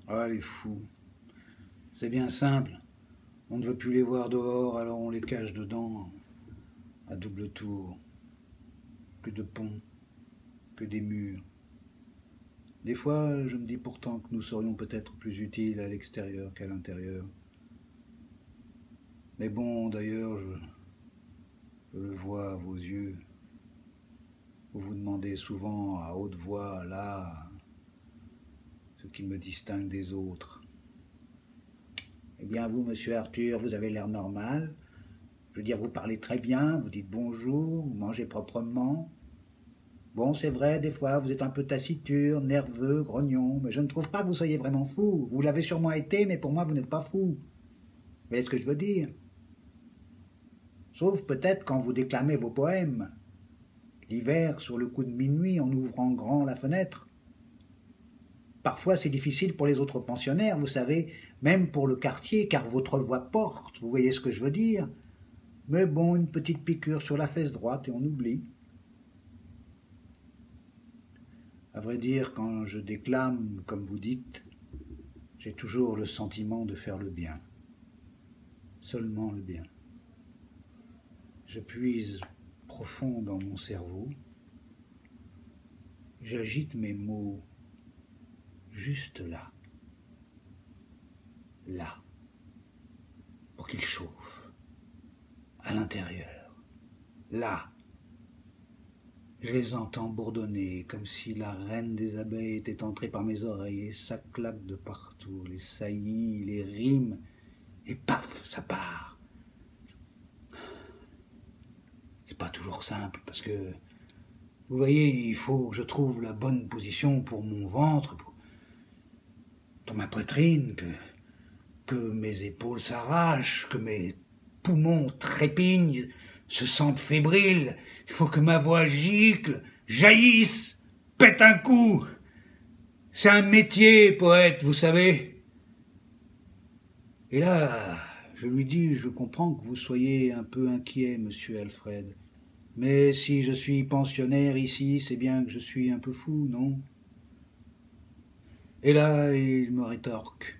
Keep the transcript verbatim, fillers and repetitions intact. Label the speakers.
Speaker 1: Ah, les fous. C'est bien simple. On ne veut plus les voir dehors, alors on les cache dedans, à double tour. Plus de pont, que des murs. Des fois, je me dis pourtant que nous serions peut-être plus utiles à l'extérieur qu'à l'intérieur. Mais bon, d'ailleurs, je, je le vois à vos yeux. Vous vous demandez souvent à haute voix, là, ce qui me distingue des autres. Eh bien, vous, monsieur Arthur, vous avez l'air normal. Je veux dire, vous parlez très bien, vous dites bonjour, vous mangez proprement. Bon, c'est vrai, des fois, vous êtes un peu taciturne, nerveux, grognon, mais je ne trouve pas que vous soyez vraiment fou. Vous l'avez sûrement été, mais pour moi, vous n'êtes pas fou. Vous voyez ce que je veux dire? Sauf peut-être quand vous déclamez vos poèmes. L'hiver, sur le coup de minuit, en ouvrant grand la fenêtre. Parfois, c'est difficile pour les autres pensionnaires, vous savez, même pour le quartier, car votre voix porte, vous voyez ce que je veux dire? Mais bon, une petite piqûre sur la fesse droite et on oublie. À vrai dire, quand je déclame, comme vous dites, j'ai toujours le sentiment de faire le bien. Seulement le bien. Je puise profond dans mon cerveau, j'agite mes mots juste là, là, pour qu'ils chauffent, à l'intérieur, là. Je les entends bourdonner comme si la reine des abeilles était entrée par mes oreilles et ça claque de partout, les saillies, les rimes, et paf, ça part. C'est pas toujours simple parce que, vous voyez, il faut que je trouve la bonne position pour mon ventre, pour, pour ma poitrine, que, que mes épaules s'arrachent, que mes poumons trépignent, se sentent fébriles. Il faut que ma voix gicle, jaillisse, pète un coup. C'est un métier, poète, vous savez. Et là, je lui dis, je comprends que vous soyez un peu inquiet, monsieur Alfred. Mais si je suis pensionnaire ici, c'est bien que je suis un peu fou, non? Et là, il me rétorque.